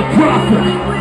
Prophet.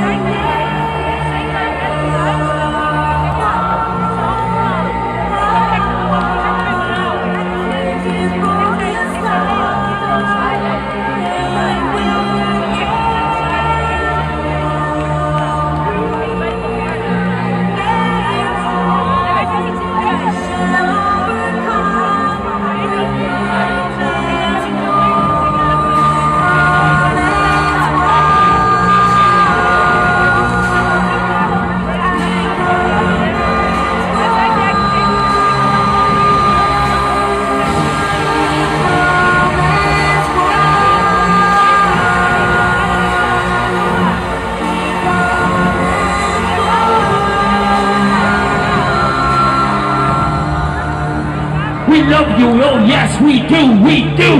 We love you, oh yes we do.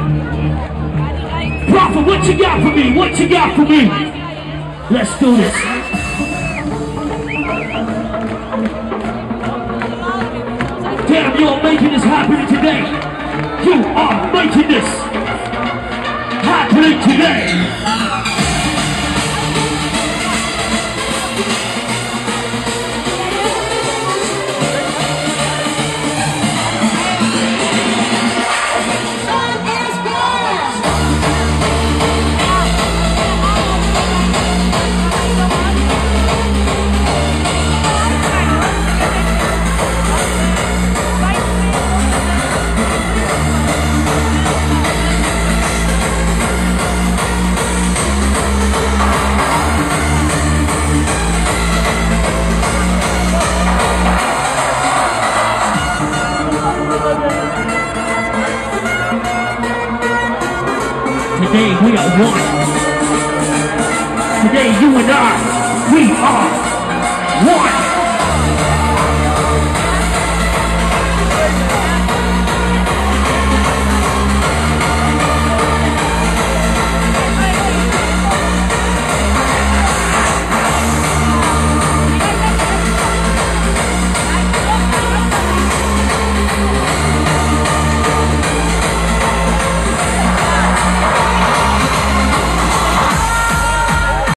Prophet, what you got for me? What you got for me? Let's do this. Damn, you're making this happen today. You are making this happening today. Today we are one. Today you and I, we are one.